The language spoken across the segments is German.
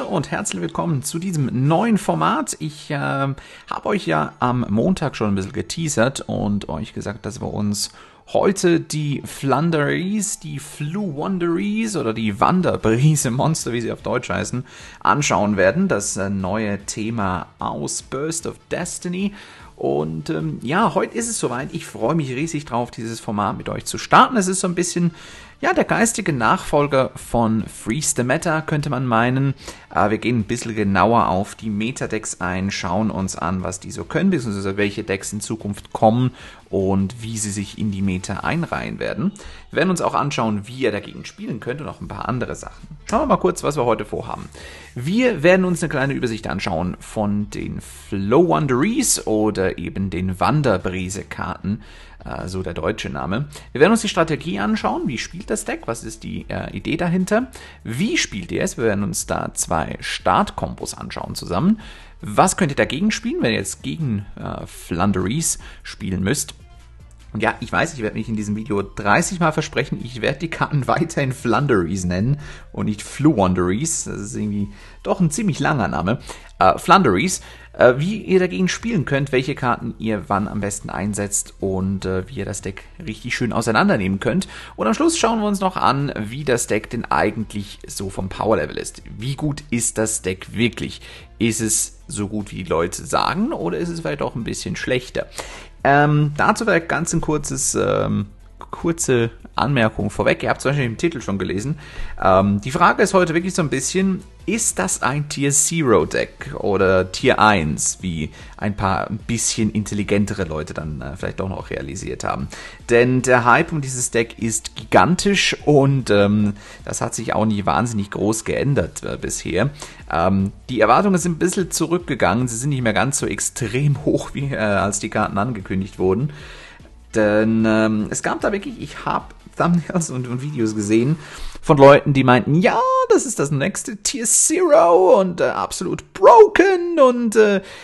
und herzlich willkommen zu diesem neuen Format. Ich habe euch ja am Montag schon ein bisschen geteasert und euch gesagt, dass wir uns heute die Flunderies, die Floowanderies oder die Wanderbrise Monster, wie sie auf Deutsch heißen, anschauen werden. Das neue Thema aus Burst of Destiny. Und ja, heute ist es soweit. Ich freue mich riesig drauf, dieses Format mit euch zu starten. Es ist so ein bisschen, ja, der geistige Nachfolger von Freeze the Meta, könnte man meinen. Wir gehen ein bisschen genauer auf die Meta-Decks ein, schauen uns an, was die so können, beziehungsweise welche Decks in Zukunft kommen und wie sie sich in die Meta einreihen werden. Wir werden uns auch anschauen, wie ihr dagegen spielen könnt und auch ein paar andere Sachen. Schauen wir mal kurz, was wir heute vorhaben. Wir werden uns eine kleine Übersicht anschauen von den Floowanderies oder eben den Wanderbrise-Karten, so der deutsche Name. Wir werden uns die Strategie anschauen, wie spielt das Deck, was ist die Idee dahinter, wie spielt ihr es, wir werden uns da zwei Startkombos anschauen zusammen. Was könnt ihr dagegen spielen, wenn ihr jetzt gegen Flunderies spielen müsst? Und ja, ich weiß, ich werde mich in diesem Video 30 Mal versprechen, ich werde die Karten weiterhin Flunderies nennen und nicht Floowanderies. Das ist irgendwie doch ein ziemlich langer Name. Flunderies, wie ihr dagegen spielen könnt, welche Karten ihr wann am besten einsetzt und wie ihr das Deck richtig schön auseinandernehmen könnt. Und am Schluss schauen wir uns noch an, wie das Deck denn eigentlich so vom Power-Level ist. Wie gut ist das Deck wirklich? Ist es so gut, wie die Leute sagen, oder ist es vielleicht auch ein bisschen schlechter? Dazu vielleicht ganz ein kurze Anmerkung vorweg. Ihr habt es wahrscheinlich im Titel schon gelesen. Die Frage ist heute wirklich so ein bisschen, ist das ein Tier 0 Deck oder Tier 1, wie ein paar ein bisschen intelligentere Leute dann vielleicht auch noch realisiert haben? Denn der Hype um dieses Deck ist gigantisch und das hat sich auch nicht wahnsinnig groß geändert bisher. Die Erwartungen sind ein bisschen zurückgegangen, sie sind nicht mehr ganz so extrem hoch, wie als die Karten angekündigt wurden. Denn es gab da wirklich, ich habe Thumbnails und Videos gesehen von Leuten, die meinten, ja, das ist das nächste Tier 0 und absolut broken und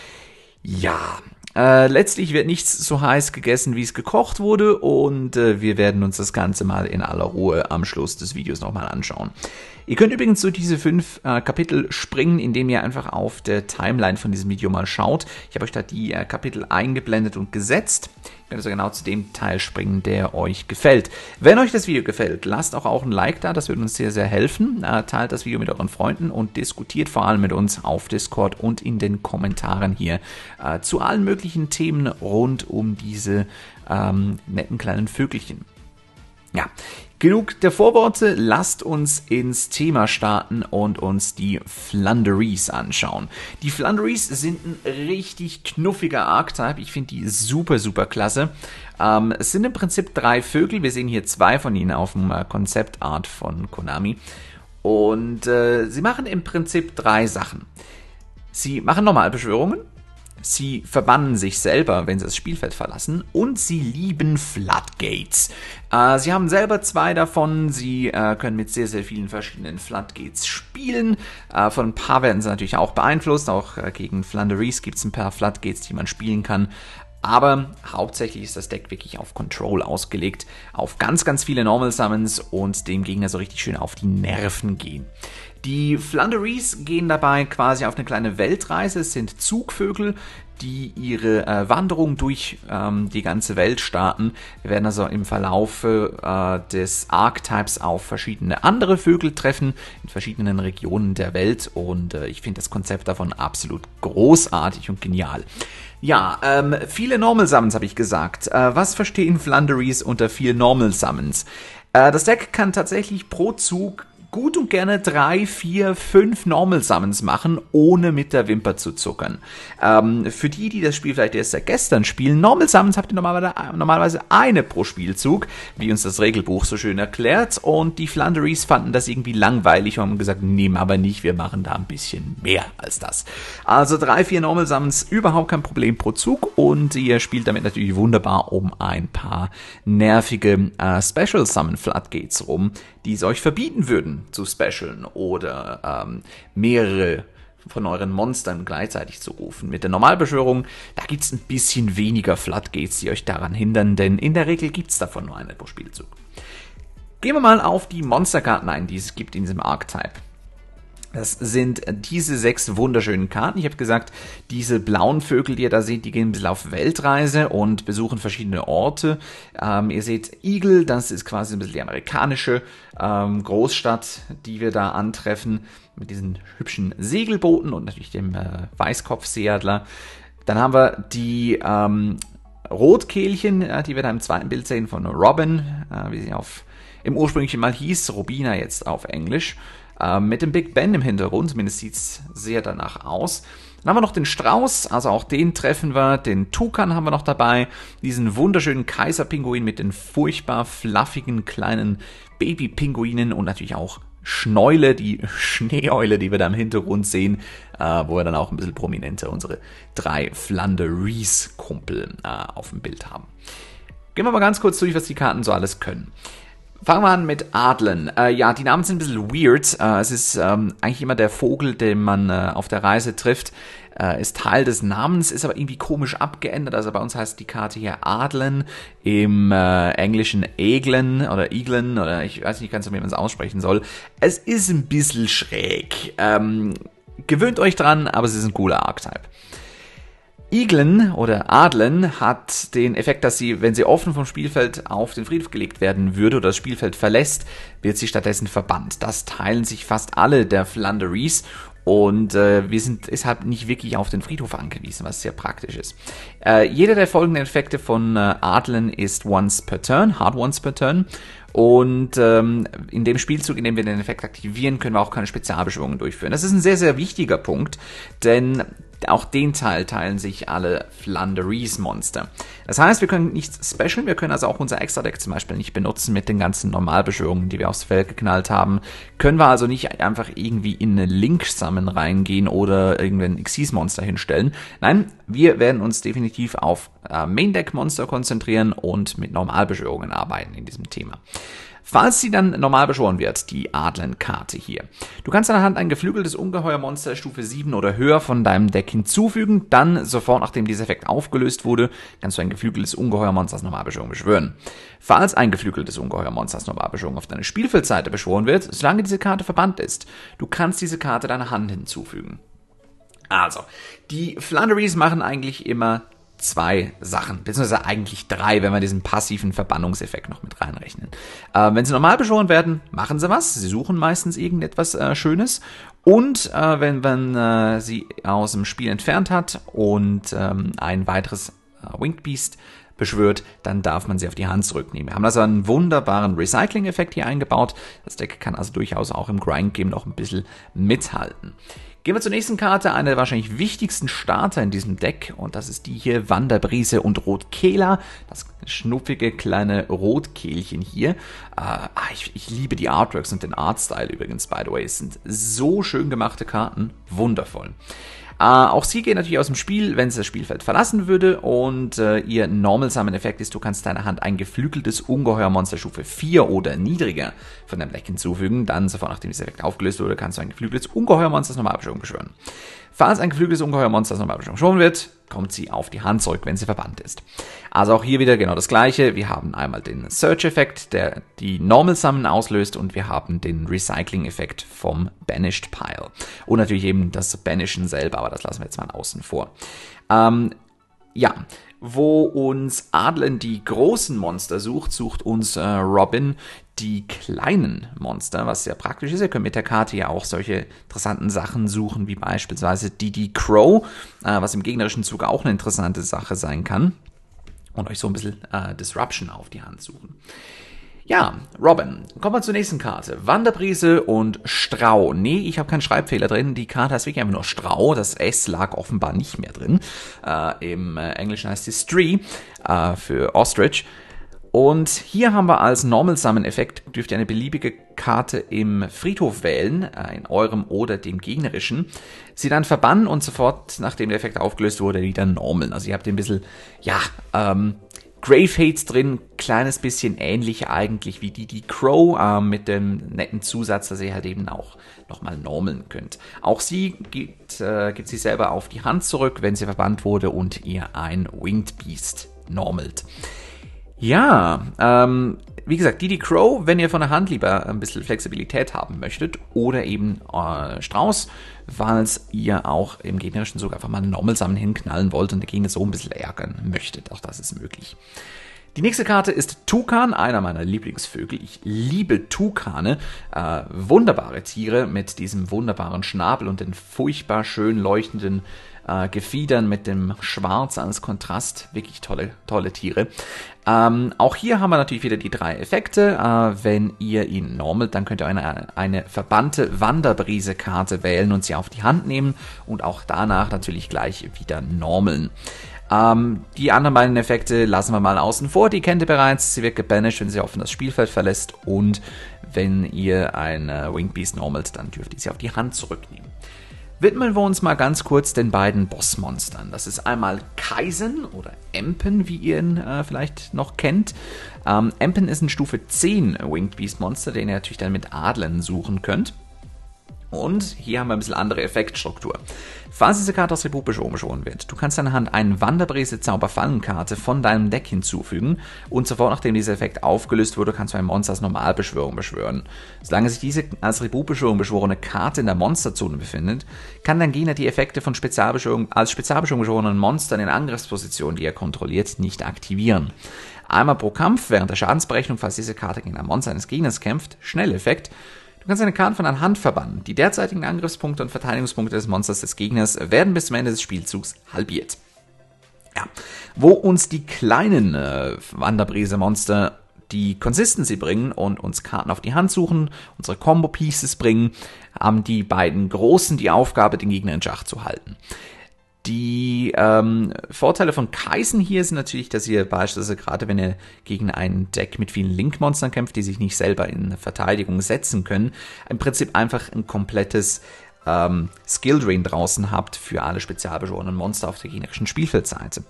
letztlich wird nichts so heiß gegessen, wie es gekocht wurde und wir werden uns das Ganze mal in aller Ruhe am Schluss des Videos nochmal anschauen. Ihr könnt übrigens durch diese 5 Kapitel springen, indem ihr einfach auf der Timeline von diesem Video mal schaut. Ich habe euch da die Kapitel eingeblendet und gesetzt. Ihr könnt also genau zu dem Teil springen, der euch gefällt. Wenn euch das Video gefällt, lasst auch ein Like da, das würde uns sehr, sehr helfen. Teilt das Video mit euren Freunden und diskutiert vor allem mit uns auf Discord und in den Kommentaren hier zu allen möglichen Themen rund um diese netten kleinen Vögelchen. Ja, genug der Vorworte, lasst uns ins Thema starten und uns die Flunderies anschauen. Die Flunderies sind ein richtig knuffiger Archetype, ich finde die super, super klasse. Es sind im Prinzip 3 Vögel, wir sehen hier 2 von ihnen auf dem Konzeptart von Konami. Und sie machen im Prinzip 3 Sachen. Sie machen Normalbeschwörungen. Sie verbannen sich selber, wenn sie das Spielfeld verlassen, und sie lieben Floodgates. Sie haben selber 2 davon, sie können mit sehr, sehr vielen verschiedenen Floodgates spielen. Von ein paar werden sie natürlich auch beeinflusst, auch gegen Flunderies gibt es ein paar Floodgates, die man spielen kann. Aber hauptsächlich ist das Deck wirklich auf Control ausgelegt, auf ganz, ganz viele Normal Summons und dem Gegner so richtig schön auf die Nerven gehen. Die Flunderies gehen dabei quasi auf eine kleine Weltreise. Es sind Zugvögel, die ihre Wanderung durch die ganze Welt starten. Wir werden also im Verlauf des Archetypes auf verschiedene andere Vögel treffen, in verschiedenen Regionen der Welt. Und ich finde das Konzept davon absolut großartig und genial. Ja, viele Normal Summons habe ich gesagt. Was verstehen Flunderies unter viel Normal Summons? Das Deck kann tatsächlich pro Zug gut und gerne 3, 4, 5 Normal Summons machen, ohne mit der Wimper zu zuckern. Für die das Spiel vielleicht erst seit gestern spielen, Normal Summons habt ihr normalerweise eine pro Spielzug, wie uns das Regelbuch so schön erklärt, und die Flunderies fanden das irgendwie langweilig und haben gesagt, nehmen aber nicht, wir machen da ein bisschen mehr als das. Also 3, 4 Normal Summons, überhaupt kein Problem pro Zug und ihr spielt damit natürlich wunderbar um ein paar nervige Special Summon Floodgates rum, die es euch verbieten würden zu specialen oder mehrere von euren Monstern gleichzeitig zu rufen. Mit der Normalbeschwörung, da gibt es ein bisschen weniger Floodgates, die euch daran hindern, denn in der Regel gibt es davon nur eine pro Spielzug. Gehen wir mal auf die Monsterkarten ein, die es gibt in diesem Archetype. Das sind diese 6 wunderschönen Karten. Ich habe gesagt, diese blauen Vögel, die ihr da seht, die gehen ein bisschen auf Weltreise und besuchen verschiedene Orte. Ihr seht Eagle, das ist quasi ein bisschen die amerikanische Großstadt, die wir da antreffen, mit diesen hübschen Segelbooten und natürlich dem Weißkopfseeadler. Dann haben wir die Rotkehlchen, die wir da im zweiten Bild sehen von Robin, wie sie im ursprünglichen Mal hieß, Robina jetzt auf Englisch. Mit dem Big Ben im Hintergrund, zumindest sieht es sehr danach aus. Dann haben wir noch den Strauß, also auch den treffen wir. Den Tukan haben wir noch dabei. Diesen wunderschönen Kaiserpinguin mit den furchtbar fluffigen kleinen Babypinguinen und natürlich auch Schneule, die Schneeeule, die wir da im Hintergrund sehen, wo wir dann auch ein bisschen prominenter unsere 3 Flanderies-Kumpel auf dem Bild haben. Gehen wir mal ganz kurz durch, was die Karten so alles können. Fangen wir an mit Adlern. Ja, die Namen sind ein bisschen weird. Es ist eigentlich immer der Vogel, den man auf der Reise trifft. Ist Teil des Namens, ist aber irgendwie komisch abgeändert. Also bei uns heißt die Karte hier Adlern, im Englischen Eglen oder Iglen oder ich weiß nicht ganz, wie man es aussprechen soll. Es ist ein bisschen schräg. Gewöhnt euch dran, aber es ist ein cooler Archetype. Iglen oder Adlen hat den Effekt, dass sie, wenn sie offen vom Spielfeld auf den Friedhof gelegt werden würde oder das Spielfeld verlässt, wird sie stattdessen verbannt. Das teilen sich fast alle der Flanderies und wir sind deshalb nicht wirklich auf den Friedhof angewiesen, was sehr praktisch ist. Jeder der folgenden Effekte von Adlen ist once per turn, hard once per turn. Und in dem Spielzug, in dem wir den Effekt aktivieren, können wir auch keine Spezialbeschwörungen durchführen. Das ist ein sehr, sehr wichtiger Punkt, denn auch den Teil teilen sich alle Flanderies-Monster. Das heißt, wir können nichts special, wir können also auch unser Extra-Deck zum Beispiel nicht benutzen mit den ganzen Normalbeschwörungen, die wir aufs Feld geknallt haben. Können wir also nicht einfach irgendwie in eine Link-Summon reingehen oder irgendein Xyz-Monster hinstellen. Nein, wir werden uns definitiv auf Main-Deck-Monster konzentrieren und mit Normalbeschwörungen arbeiten in diesem Thema. Falls sie dann normal beschworen wird, die Adlen-Karte hier. Du kannst an der Hand ein geflügeltes Ungeheuermonster Stufe 7 oder höher von deinem Deck hinzufügen, dann sofort nachdem dieser Effekt aufgelöst wurde, kannst du ein geflügeltes Ungeheuermonster als Normalbeschwörung beschwören. Falls ein geflügeltes Ungeheuermonster als Normalbeschwörung auf deine Spielfeldseite beschworen wird, solange diese Karte verbannt ist, du kannst diese Karte deiner Hand hinzufügen. Also, die Flanderies machen eigentlich immer 2 Sachen, beziehungsweise eigentlich 3, wenn wir diesen passiven Verbannungseffekt noch mit reinrechnen. Wenn sie normal beschworen werden, machen sie was. Sie suchen meistens irgendetwas Schönes. Und wenn man sie aus dem Spiel entfernt hat und ein weiteres Winged Beast beschwört, dann darf man sie auf die Hand zurücknehmen. Wir haben also einen wunderbaren Recycling-Effekt hier eingebaut. Das Deck kann also durchaus auch im Grind-Game noch ein bisschen mithalten. Gehen wir zur nächsten Karte, eine der wahrscheinlich wichtigsten Starter in diesem Deck, und das ist die hier, Wanderbrise und Rotkehler, das schnuffige kleine Rotkehlchen hier. Ich liebe die Artworks und den Artstyle übrigens, by the way, es sind so schön gemachte Karten, wundervoll. Auch sie geht natürlich aus dem Spiel, wenn sie das Spielfeld verlassen würde, und ihr Normal Summon Effekt ist, du kannst deiner Hand ein geflügeltes Ungeheuermonster Stufe 4 oder niedriger von deinem Deck hinzufügen, dann sofort nachdem dieser Effekt aufgelöst wurde, kannst du ein geflügeltes Ungeheuermonster als Normalbeschwörung beschwören. Falls ein geflügeltes Ungeheuermonster als Normalbeschwörung beschworen wird, kommt sie auf die Hand zurück, wenn sie verbannt ist. Also auch hier wieder genau das gleiche. Wir haben einmal den Search-Effekt, der die Normal Summon auslöst, und wir haben den Recycling-Effekt vom Banished Pile. Und natürlich eben das Banishen selber, aber das lassen wir jetzt mal außen vor. Ja, wo uns Adlen die großen Monster sucht, sucht uns Robin die kleinen Monster, was sehr praktisch ist. Ihr könnt mit der Karte ja auch solche interessanten Sachen suchen, wie beispielsweise Didi Crow, was im gegnerischen Zug auch eine interessante Sache sein kann. Und euch so ein bisschen Disruption auf die Hand suchen. Ja, Robin. Kommen wir zur nächsten Karte. Wanderbrise und Strau. Nee, ich habe keinen Schreibfehler drin. Die Karte heißt wirklich einfach nur Strau. Das S lag offenbar nicht mehr drin. Im Englischen heißt sie Stree für Ostrich. Und hier haben wir als Normal Summon Effekt, dürft ihr eine beliebige Karte im Friedhof wählen, in eurem oder dem gegnerischen, sie dann verbannen und sofort, nachdem der Effekt aufgelöst wurde, wieder normalen. Also ihr habt ein bisschen, ja, Grave Hates drin, kleines bisschen ähnlich eigentlich wie die Crow, mit dem netten Zusatz, dass ihr halt eben auch nochmal normalen könnt. Auch sie gibt sie selber auf die Hand zurück, wenn sie verbannt wurde und ihr ein Winged Beast normalt. Ja, wie gesagt, Didi Crow, wenn ihr von der Hand lieber ein bisschen Flexibilität haben möchtet, oder eben Strauß, falls ihr auch im gegnerischen Zug einfach mal einen Normal-Summon hinknallen wollt und den Gegner so ein bisschen ärgern möchtet. Auch das ist möglich. Die nächste Karte ist Tukan, einer meiner Lieblingsvögel. Ich liebe Tukane. Wunderbare Tiere mit diesem wunderbaren Schnabel und den furchtbar schön leuchtenden Gefiedern mit dem Schwarz als Kontrast. Wirklich tolle Tiere. Auch hier haben wir natürlich wieder die 3 Effekte. Wenn ihr ihn normalt, dann könnt ihr eine verbannte Wanderbrise-Karte wählen und sie auf die Hand nehmen und auch danach natürlich gleich wieder normalen. Die anderen beiden Effekte lassen wir mal außen vor. Die kennt ihr bereits. Sie wird gebanished, wenn sie offen das Spielfeld verlässt. Und wenn ihr ein Winged Beast normalt, dann dürft ihr sie auf die Hand zurücknehmen. Widmen wir uns mal ganz kurz den beiden Bossmonstern. Das ist einmal Kaisen oder Empen, wie ihr ihn vielleicht noch kennt. Empen ist ein Stufe 10 Winged Beast Monster, den ihr natürlich dann mit Adlern suchen könnt. Und hier haben wir ein bisschen andere Effektstruktur. Falls diese Karte aus Tribut beschworen wird, du kannst deiner Hand eine Wanderbrise-Zauberfallenkarte von deinem Deck hinzufügen und sofort nachdem dieser Effekt aufgelöst wurde, kannst du ein Monster als Normalbeschwörung beschwören. Solange sich diese als Tributbeschwörung beschworene Karte in der Monsterzone befindet, kann dein Gegner die Effekte von als Spezialbeschwörung beschworenen Monstern in Angriffspositionen, die er kontrolliert, nicht aktivieren. Einmal pro Kampf während der Schadensberechnung, falls diese Karte gegen ein Monster eines Gegners kämpft, Schnelleffekt. Du kannst eine Karte von deiner Hand verbannen. Die derzeitigen Angriffspunkte und Verteidigungspunkte des Monsters des Gegners werden bis zum Ende des Spielzugs halbiert. Ja, wo uns die kleinen Wanderbrise-Monster die Consistency bringen und uns Karten auf die Hand suchen, unsere Combo-Pieces bringen, haben die beiden Großen die Aufgabe, den Gegner in Schach zu halten. Die Vorteile von Kaisen hier sind natürlich, dass ihr beispielsweise gerade, wenn ihr gegen ein Deck mit vielen Link-Monstern kämpft, die sich nicht selber in Verteidigung setzen können, im Prinzip einfach ein komplettes Skill-Drain draußen habt für alle spezialbeschworenen Monster auf der gegnerischen Spielfeldseite.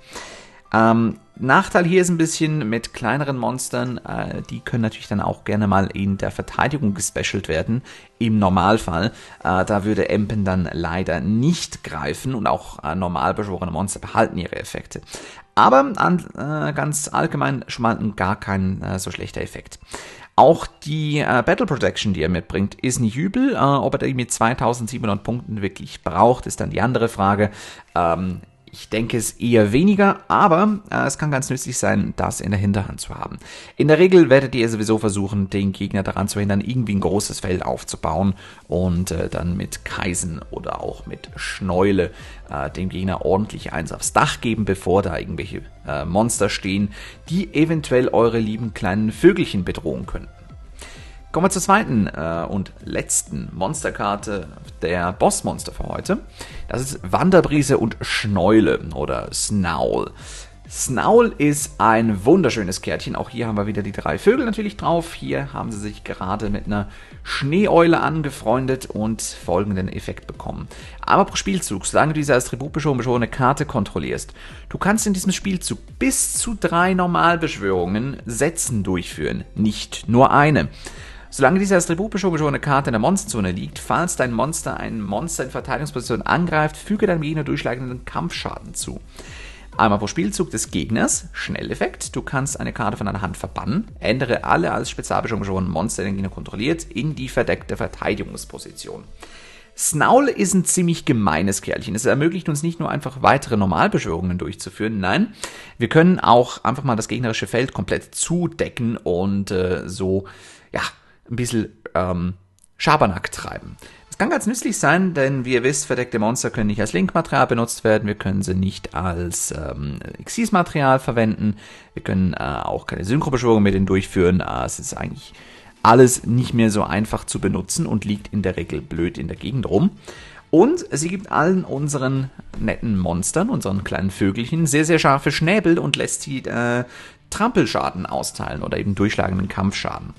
Nachteil hier ist ein bisschen mit kleineren Monstern, die können natürlich dann auch gerne mal in der Verteidigung gespecialt werden, im Normalfall. Da würde Empen dann leider nicht greifen und auch normal beschworene Monster behalten ihre Effekte. Aber ganz allgemein schon mal gar kein so schlechter Effekt. Auch die Battle Protection, die er mitbringt, ist nicht übel. Ob er die mit 2700 Punkten wirklich braucht, ist dann die andere Frage. Ich denke es eher weniger, aber es kann ganz nützlich sein, das in der Hinterhand zu haben. In der Regel werdet ihr sowieso versuchen, den Gegner daran zu hindern, irgendwie ein großes Feld aufzubauen und dann mit Kaisen oder auch mit Schneule dem Gegner ordentlich eins aufs Dach geben, bevor da irgendwelche Monster stehen, die eventuell eure lieben kleinen Vögelchen bedrohen könnten. Kommen wir zur zweiten und letzten Monsterkarte der Bossmonster für heute. Das ist Wanderbrise und Schneule oder Snaul. Snaul ist ein wunderschönes Kärtchen. Auch hier haben wir wieder die 3 Vögel natürlich drauf. Hier haben sie sich gerade mit einer Schneeeule angefreundet und folgenden Effekt bekommen. Aber pro Spielzug, solange du diese als tributbeschworene Karte kontrollierst, du kannst in diesem Spielzug bis zu 3 Normalbeschwörungen Sätzen durchführen, nicht nur eine. Solange diese als tributbeschworene Karte in der Monsterzone liegt, falls dein Monster ein Monster in Verteidigungsposition angreift, füge deinem Gegner durchschlagenden Kampfschaden zu. Einmal pro Spielzug des Gegners, Schnelleffekt, du kannst eine Karte von deiner Hand verbannen, ändere alle als spezialbeschworenen Monster, die den Gegner kontrolliert, in die verdeckte Verteidigungsposition. Snaul ist ein ziemlich gemeines Kerlchen. Es ermöglicht uns nicht nur einfach weitere Normalbeschwörungen durchzuführen, nein, wir können auch einfach mal das gegnerische Feld komplett zudecken und so, ja, ein bisschen Schabernack treiben. Das kann ganz nützlich sein, denn wie ihr wisst, verdeckte Monster können nicht als Linkmaterial benutzt werden, wir können sie nicht als Exis-Material verwenden, wir können auch keine Synchrobeschwörung mit denen durchführen, es ist eigentlich alles nicht mehr so einfach zu benutzen und liegt in der Regel blöd in der Gegend rum. Und sie gibt allen unseren netten Monstern, unseren kleinen Vögelchen, sehr, sehr scharfe Schnäbel und lässt sie Trampelschaden austeilen oder eben durchschlagenden Kampfschaden.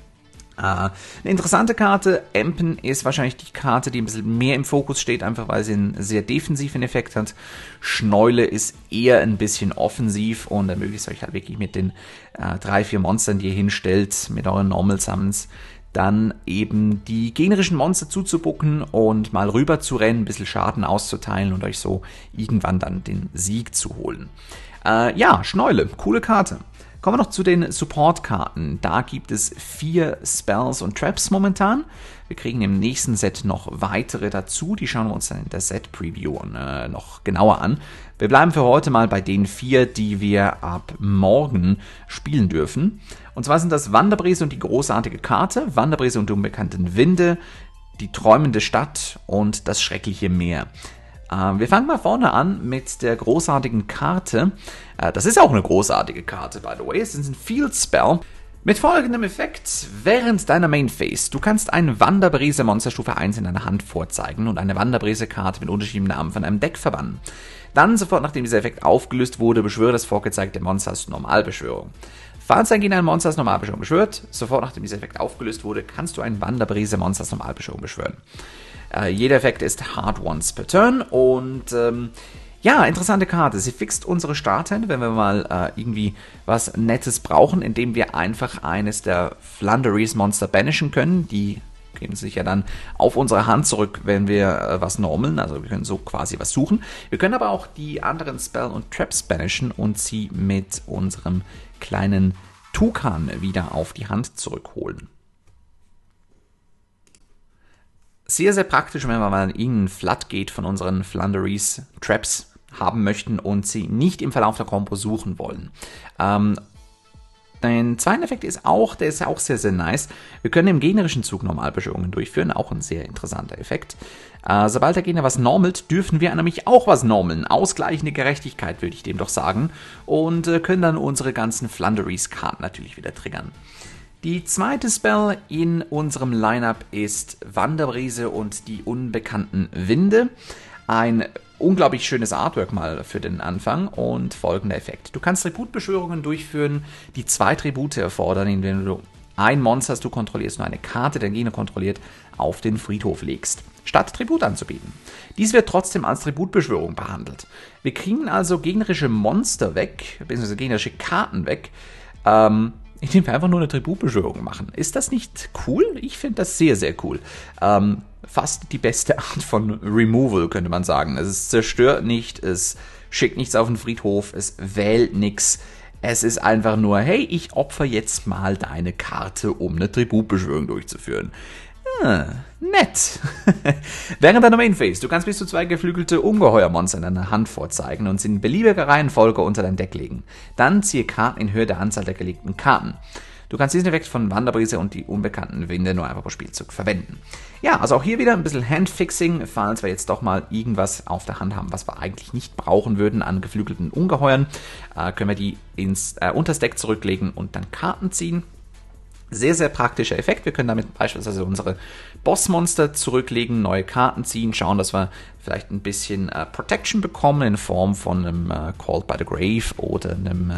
Eine interessante Karte, Empen ist wahrscheinlich die Karte, die ein bisschen mehr im Fokus steht, einfach weil sie einen sehr defensiven Effekt hat. Schneule ist eher ein bisschen offensiv und ermöglicht es euch halt wirklich mit den 3-4 Monstern, die ihr hinstellt, mit euren Normal Summons, dann eben die gegnerischen Monster zuzubucken und mal rüber zu rennen, ein bisschen Schaden auszuteilen und euch so irgendwann dann den Sieg zu holen. Ja, Schneule, coole Karte. Kommen wir noch zu den Support-Karten. Da gibt es 4 Spells und Traps momentan. Wir kriegen im nächsten Set noch weitere dazu. Die schauen wir uns dann in der Set-Preview noch genauer an. Wir bleiben für heute mal bei den 4, die wir ab morgen spielen dürfen. Und zwar sind das Wanderbrise und die großartige Karte, Wanderbrise und die unbekannten Winde, die träumende Stadt und das schreckliche Meer. Wir fangen mal vorne an mit der großartigen Karte. Das ist auch eine großartige Karte, by the way. Es ist ein Field Spell mit folgendem Effekt. Während deiner Main Phase, du kannst ein Wanderbrise Monsterstufe 1 in deiner Hand vorzeigen und eine Wanderbrise-Karte mit unterschiedlichem Namen von einem Deck verbannen. Dann, sofort nachdem dieser Effekt aufgelöst wurde, beschwöre das vorgezeigte Monster als Normalbeschwörung. Falls ein Gegner ein Monster als Normalbeschwörung beschwört, sofort nachdem dieser Effekt aufgelöst wurde, kannst du ein Wanderbrise Monster als Normalbeschwörung beschwören. Jeder Effekt ist hard once per turn und ja, interessante Karte. Sie fixt unsere Starthände, wenn wir mal irgendwie was Nettes brauchen, indem wir einfach eines der Flunderies Monster banishen können. Die geben sich ja dann auf unsere Hand zurück, wenn wir was normaln, also wir können so quasi was suchen. Wir können aber auch die anderen Spell und Traps banishen und sie mit unserem kleinen Tukan wieder auf die Hand zurückholen. Sehr, sehr praktisch, wenn wir mal irgendeinen Floodgate von unseren Flunderies Traps haben möchten und sie nicht im Verlauf der Combo suchen wollen. Ein zweiter Effekt ist auch, der ist ja auch sehr, sehr nice. Wir können im gegnerischen Zug Normalbeschwörungen durchführen, auch ein sehr interessanter Effekt. Sobald der Gegner was normalt, dürfen wir nämlich auch was normalen. Ausgleichende Gerechtigkeit, würde ich dem doch sagen. Und können dann unsere ganzen Flunderies-Karten natürlich wieder triggern. Die zweite Spell in unserem Lineup ist Wanderbrise und die unbekannten Winde. Ein unglaublich schönes Artwork mal für den Anfang und folgender Effekt. Du kannst Tributbeschwörungen durchführen, die 2 Tribute erfordern, indem du ein Monster, das du kontrollierst, nur eine Karte, der Gegner kontrolliert, auf den Friedhof legst, statt Tribut anzubieten. Dies wird trotzdem als Tributbeschwörung behandelt. Wir kriegen also gegnerische Monster weg, beziehungsweise gegnerische Karten weg, indem wir einfach nur eine Tributbeschwörung machen. Ist das nicht cool? Ich finde das sehr, sehr cool. Fast die beste Art von Removal, könnte man sagen. Es zerstört nicht, es schickt nichts auf den Friedhof, es wählt nichts. Es ist einfach nur, hey, ich opfer jetzt mal deine Karte, um eine Tributbeschwörung durchzuführen. Nett. Während deiner Main Phase, du kannst bis zu 2 geflügelte Ungeheuermonster in deiner Hand vorzeigen und sie in beliebiger Reihenfolge unter dein Deck legen. Dann ziehe Karten in Höhe der Anzahl der gelegten Karten. Du kannst diesen Effekt von Wanderbrise und die unbekannten Winde nur einfach pro Spielzug verwenden. Ja, also auch hier wieder ein bisschen Handfixing, falls wir jetzt doch mal irgendwas auf der Hand haben, was wir eigentlich nicht brauchen würden an geflügelten Ungeheuern, können wir die unters Deck zurücklegen und dann Karten ziehen. Sehr, sehr praktischer Effekt. Wir können damit beispielsweise unsere Bossmonster zurücklegen, neue Karten ziehen, schauen, dass wir vielleicht ein bisschen Protection bekommen in Form von einem Called by the Grave oder einem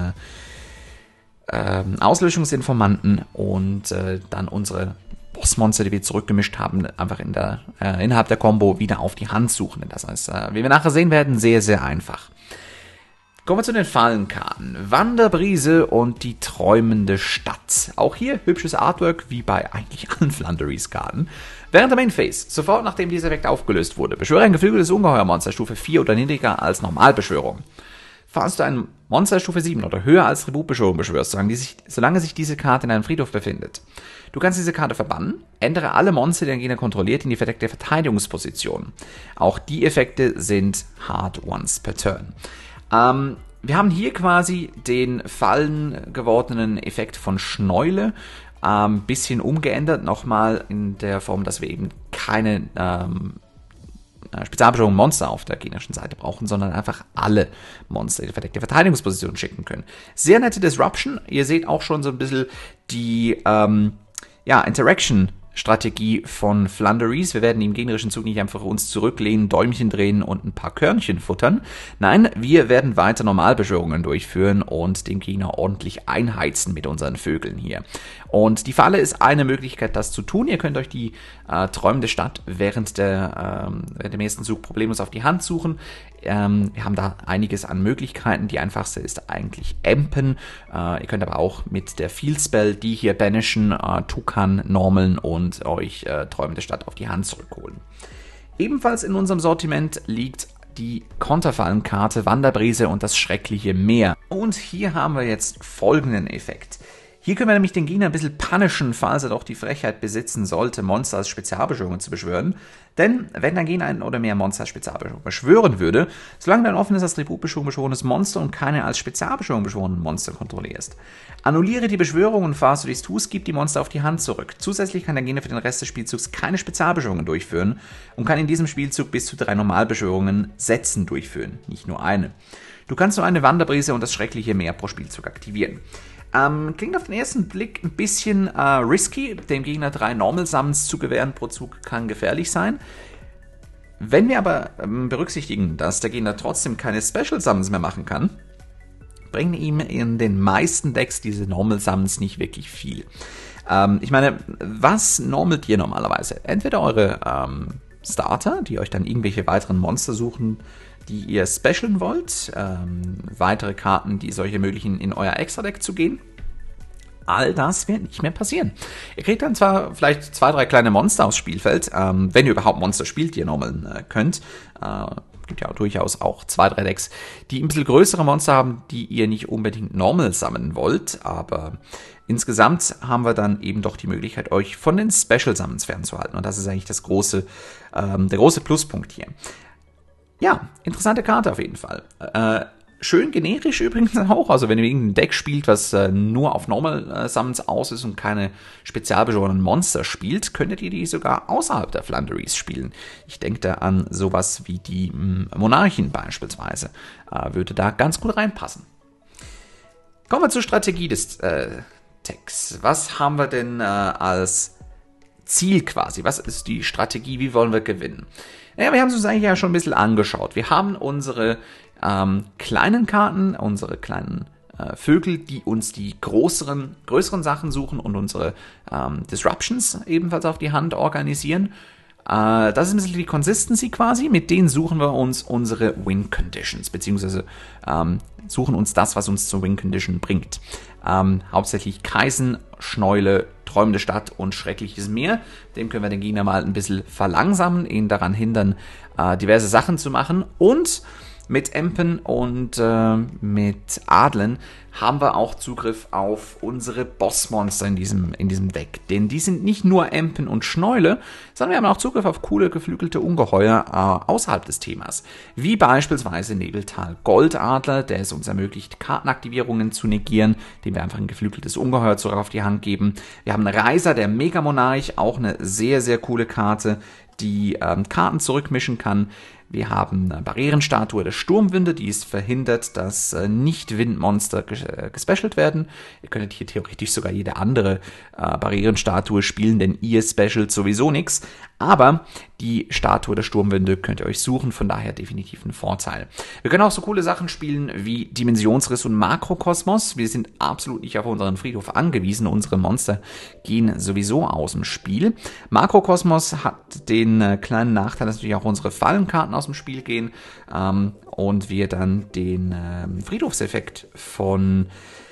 Auslöschungsinformanten und dann unsere Bossmonster, die wir zurückgemischt haben, einfach innerhalb der Combo wieder auf die Hand suchen. Das heißt, wie wir nachher sehen werden, sehr, sehr einfach. Kommen wir zu den Fallenkarten. Wanderbrise und die träumende Stadt. Auch hier hübsches Artwork, wie bei eigentlich allen Flunderies-Karten. Während der Main Phase, sofort nachdem dieser Effekt aufgelöst wurde, beschwöre ein geflügeltes Ungeheuermonster Stufe 4 oder niedriger als Normalbeschwörung. Falls du ein Monster Stufe 7 oder höher als Tributbeschwörung beschwörst, solange sich diese Karte in einem Friedhof befindet. Du kannst diese Karte verbannen, ändere alle Monster, die dein Gegner kontrolliert, in die verdeckte Verteidigungsposition. Auch die Effekte sind hard once per turn. Wir haben hier quasi den fallen gewordenen Effekt von Schneule bisschen umgeändert, nochmal in der Form, dass wir eben keine Spezialbeschwörung Monster auf der gegnerischen Seite brauchen, sondern einfach alle Monster in die verdeckte Verteidigungsposition schicken können. Sehr nette Disruption. Ihr seht auch schon so ein bisschen die Interaction-Strategie von Flunderies. Wir werden im gegnerischen Zug nicht einfach uns zurücklehnen, Däumchen drehen und ein paar Körnchen futtern. Nein, wir werden weiter Normalbeschwörungen durchführen und den Gegner ordentlich einheizen mit unseren Vögeln hier. Und die Falle ist eine Möglichkeit, das zu tun. Ihr könnt euch die träumende Stadt während dem ersten Zug problemlos auf die Hand suchen. Wir haben da einiges an Möglichkeiten. Die einfachste ist eigentlich Ampen. Ihr könnt aber auch mit der Field Spell die hier banishen, Tukan normalen und euch träumende Stadt auf die Hand zurückholen. Ebenfalls in unserem Sortiment liegt die Konterfallenkarte Wanderbrise und das schreckliche Meer. Und hier haben wir jetzt folgenden Effekt. Hier können wir nämlich den Gegner ein bisschen punishen, falls er doch die Frechheit besitzen sollte, Monster als Spezialbeschwörungen zu beschwören. Denn wenn dein Gegner ein oder mehr Monster als Spezialbeschwörung beschwören würde, solange du ein offenes Attributbeschwörung beschworenes Monster und keine als Spezialbeschwörung beschworenen Monster kontrollierst. Annulliere die Beschwörung und falls du dies tust, gib die Monster auf die Hand zurück. Zusätzlich kann der Gegner für den Rest des Spielzugs keine Spezialbeschwörungen durchführen und kann in diesem Spielzug bis zu 3 Normalbeschwörungen Sätzen durchführen, nicht nur eine. Du kannst nur eine Wanderbrise und das schreckliche Meer pro Spielzug aktivieren. Klingt auf den ersten Blick ein bisschen risky, dem Gegner 3 Normal Summons zu gewähren pro Zug kann gefährlich sein. Wenn wir aber berücksichtigen, dass der Gegner trotzdem keine Special Summons mehr machen kann, bringen ihm in den meisten Decks diese Normal Summons nicht wirklich viel. Ich meine, was normalt ihr normalerweise? Entweder eure Starter, die euch dann irgendwelche weiteren Monster suchen, die ihr specialen wollt, weitere Karten, die es euch ermöglichen, in euer Extra-Deck zu gehen. All das wird nicht mehr passieren. Ihr kriegt dann zwar vielleicht 2, 3 kleine Monster aufs Spielfeld, wenn ihr überhaupt Monster spielt, die ihr normal könnt. Gibt ja auch durchaus auch 2, 3 Decks, die ein bisschen größere Monster haben, die ihr nicht unbedingt normal sammeln wollt, aber insgesamt haben wir dann eben doch die Möglichkeit, euch von den Special Summons fernzuhalten. Und das ist eigentlich der große Pluspunkt hier. Ja, interessante Karte auf jeden Fall. Schön generisch übrigens auch, also wenn ihr irgendein Deck spielt, was nur auf Normal Summons aus ist und keine spezialbeschworenen Monster spielt, könntet ihr die sogar außerhalb der Flunderies spielen. Ich denke da an sowas wie die Monarchen beispielsweise. Würde da ganz gut reinpassen. Kommen wir zur Strategie des Decks. Was haben wir denn als Ziel quasi? Was ist die Strategie? Wie wollen wir gewinnen? Naja, wir haben es uns eigentlich ja schon ein bisschen angeschaut. Wir haben unsere kleinen Karten, unsere kleinen Vögel, die uns die größeren Sachen suchen und unsere Disruptions ebenfalls auf die Hand organisieren. Das ist ein bisschen die Consistency quasi. Mit denen suchen wir uns unsere Win Conditions, beziehungsweise suchen uns das, was uns zur Win Condition bringt. Hauptsächlich Kaisen, Schneule, träumende Stadt und schreckliches Meer. Dem können wir den Gegner mal ein bisschen verlangsamen, ihn daran hindern, diverse Sachen zu machen. Und mit Empen und mit Adlen haben wir auch Zugriff auf unsere Bossmonster in diesem Deck. Denn die sind nicht nur Empen und Schneule, sondern wir haben auch Zugriff auf coole geflügelte Ungeheuer außerhalb des Themas. Wie beispielsweise Nebeltal Goldadler, der es uns ermöglicht, Kartenaktivierungen zu negieren, dem wir einfach ein geflügeltes Ungeheuer zurück auf die Hand geben. Wir haben Reiser, der Megamonarch, auch eine sehr, sehr coole Karte, die Karten zurückmischen kann. Wir haben eine Barrierenstatue der Sturmwinde, die es verhindert, dass Nicht-Windmonster gespecialt werden. Ihr könntet hier theoretisch sogar jede andere Barrierenstatue spielen, denn ihr specialt sowieso nichts. Aber die Statue der Sturmwinde könnt ihr euch suchen, von daher definitiv ein Vorteil. Wir können auch so coole Sachen spielen wie Dimensionsriss und Makrokosmos. Wir sind absolut nicht auf unseren Friedhof angewiesen. Unsere Monster gehen sowieso aus dem Spiel. Makrokosmos hat den kleinen Nachteil, dass natürlich auch unsere Fallenkarten aus dem Spiel gehen und wir dann den Friedhofseffekt von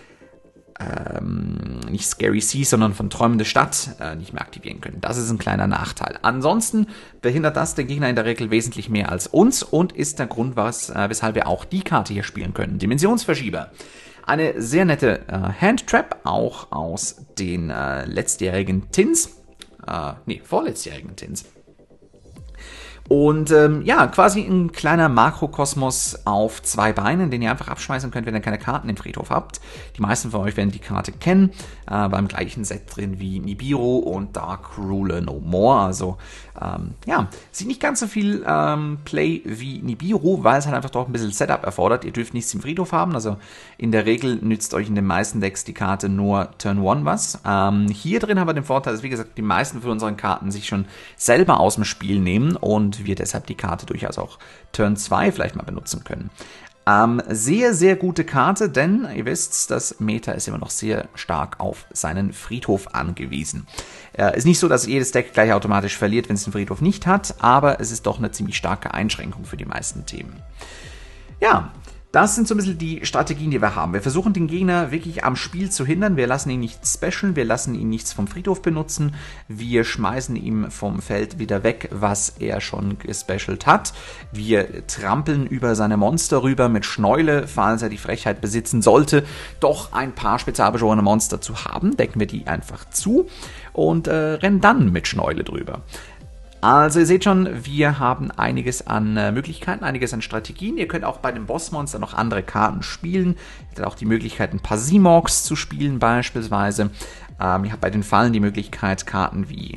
nicht Scary Sea, sondern von Träumende Stadt nicht mehr aktivieren können. Das ist ein kleiner Nachteil. Ansonsten behindert das den Gegner in der Regel wesentlich mehr als uns und ist der Grund, weshalb wir auch die Karte hier spielen können. Dimensionsverschiebe. Eine sehr nette Handtrap, auch aus den letztjährigen Tins. Vorletztjährigen Tins. Und quasi ein kleiner Makrokosmos auf 2 Beinen, den ihr einfach abschmeißen könnt, wenn ihr keine Karten im Friedhof habt. Die meisten von euch werden die Karte kennen, beim gleichen Set drin wie Nibiru und Dark Ruler No More. Also sieht nicht ganz so viel Play wie Nibiru, weil es halt einfach doch ein bisschen Setup erfordert. Ihr dürft nichts im Friedhof haben, also in der Regel nützt euch in den meisten Decks die Karte nur Turn 1 was. Hier drin haben wir den Vorteil, dass wie gesagt die meisten von unseren Karten sich schon selber aus dem Spiel nehmen und wir deshalb die Karte durchaus auch Turn 2 vielleicht mal benutzen können. Sehr, sehr gute Karte, denn ihr wisst, das Meta ist immer noch sehr stark auf seinen Friedhof angewiesen. Ist nicht so, dass jedes Deck gleich automatisch verliert, wenn es den Friedhof nicht hat, aber es ist doch eine ziemlich starke Einschränkung für die meisten Themen. Ja, Das sind so ein bisschen die Strategien, die wir haben. Wir versuchen den Gegner wirklich am Spiel zu hindern. Wir lassen ihn nicht specialen, wir lassen ihn nichts vom Friedhof benutzen. Wir schmeißen ihm vom Feld wieder weg, was er schon gespecialt hat. Wir trampeln über seine Monster rüber mit Schneule, falls er die Frechheit besitzen sollte, doch ein paar spezialbeschworene Monster zu haben. Decken wir die einfach zu und rennen dann mit Schneule drüber. Also ihr seht schon, wir haben einiges an Möglichkeiten, einiges an Strategien. Ihr könnt auch bei dem Bossmonster noch andere Karten spielen. Ihr habt auch die Möglichkeit, ein paar Simogs zu spielen beispielsweise. Ihr habt bei den Fallen die Möglichkeit, Karten wie